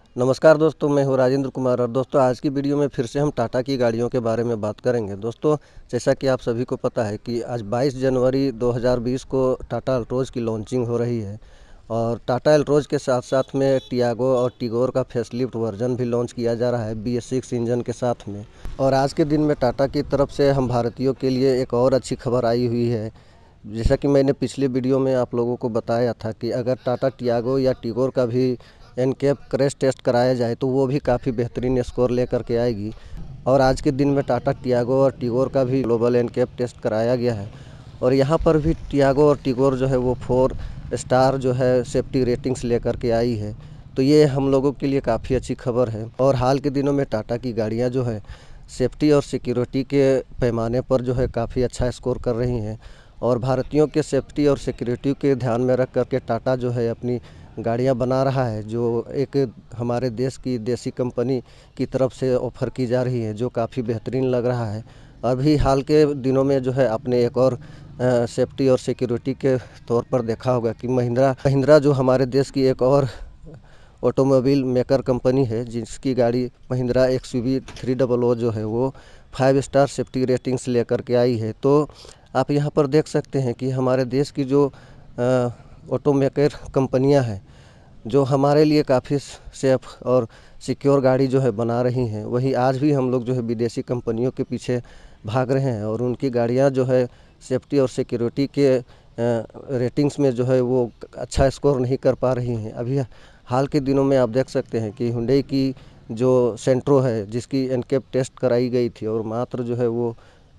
नमस्कार दोस्तों, मैं हूँ राजेंद्र कुमार और दोस्तों आज की वीडियो में फिर से हम टाटा की गाड़ियों के बारे में बात करेंगे। दोस्तों जैसा कि आप सभी को पता है कि आज 22 जनवरी 2020 को टाटा अल्ट्रोज की लॉन्चिंग हो रही है और टाटा अल्ट्रोज के साथ साथ में टियागो और टिगोर का फेसलिफ्ट वर्जन भी लॉन्च किया जा रहा है BS6 इंजन के साथ में। और आज के दिन में टाटा की तरफ से हम भारतीयों के लिए एक और अच्छी खबर आई हुई है। जैसा कि मैंने पिछले वीडियो में आप लोगों को बताया था कि अगर टाटा टियागो या टिगोर का भी एनकैप क्रैश टेस्ट कराया जाए तो वो भी काफ़ी बेहतरीन स्कोर लेकर के आएगी। और आज के दिन में टाटा टियागो और टिगोर का भी ग्लोबल एनकैप टेस्ट कराया गया है और यहाँ पर भी टियागो और टिगोर जो है वो 4 स्टार जो है सेफ्टी रेटिंग्स लेकर के आई है। तो ये हम लोगों के लिए काफ़ी अच्छी खबर है। और हाल के दिनों में टाटा की गाड़ियाँ जो है सेफ्टी और सिक्योरिटी के पैमाने पर जो है काफ़ी अच्छा स्कोर कर रही हैं और भारतीयों के सेफ्टी और सिक्योरिटी के ध्यान में रख करके टाटा जो है अपनी गाड़ियां बना रहा है, जो एक हमारे देश की देसी कंपनी की तरफ से ऑफ़र की जा रही है, जो काफ़ी बेहतरीन लग रहा है। अभी हाल के दिनों में जो है आपने एक और सेफ्टी और सिक्योरिटी के तौर पर देखा होगा कि महिंद्रा जो हमारे देश की एक और ऑटोमोबाइल मेकर कंपनी है, जिसकी गाड़ी महिंद्रा XUV 300 जो है वो 5 स्टार सेफ्टी रेटिंग्स लेकर के आई है। तो आप यहाँ पर देख सकते हैं कि हमारे देश की जो ऑटोमेकर कंपनियां हैं जो हमारे लिए काफ़ी सेफ और सिक्योर गाड़ी जो है बना रही हैं, वही आज भी हम लोग जो है विदेशी कंपनियों के पीछे भाग रहे हैं और उनकी गाड़ियां जो है सेफ्टी और सिक्योरिटी के रेटिंग्स में जो है वो अच्छा स्कोर नहीं कर पा रही हैं। अभी हाल के दिनों में आप देख सकते हैं कि हुंडई की जो सेंट्रो है, जिसकी एनकैप टेस्ट कराई गई थी और मात्र जो है वो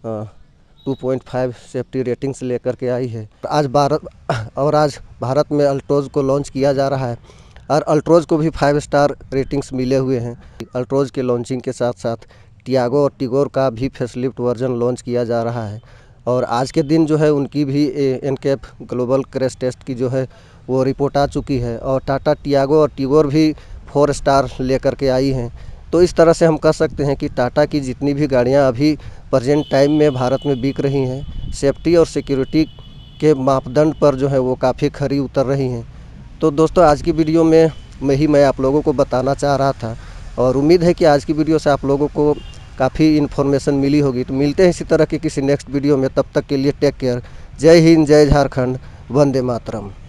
2.5 सेफ्टी रेटिंग्स लेकर के आई है। आज भारत में अल्ट्रोज को लॉन्च किया जा रहा है और अल्ट्रोज को भी 5 स्टार रेटिंग्स मिले हुए हैं। अल्ट्रोज के लॉन्चिंग के साथ साथ टियागो और टिगोर का भी फेसलिफ्ट वर्जन लॉन्च किया जा रहा है और आज के दिन जो है उनकी भी एनकैप ग्लोबल क्रैश टेस्ट की जो है वो रिपोर्ट आ चुकी है और टाटा टियागो और टिगोर भी 4 स्टार लेकर के आई हैं। तो इस तरह से हम कह सकते हैं कि टाटा की जितनी भी गाड़ियां अभी प्रेजेंट टाइम में भारत में बिक रही हैं, सेफ्टी और सिक्योरिटी के मापदंड पर जो है वो काफ़ी खरी उतर रही हैं। तो दोस्तों आज की वीडियो में मैं आप लोगों को बताना चाह रहा था और उम्मीद है कि आज की वीडियो से आप लोगों को काफ़ी इन्फॉर्मेशन मिली होगी। तो मिलते हैं इसी तरह की किसी नेक्स्ट वीडियो में, तब तक के लिए टेक केयर। जय हिंद, जय झारखंड, वंदे मातरम।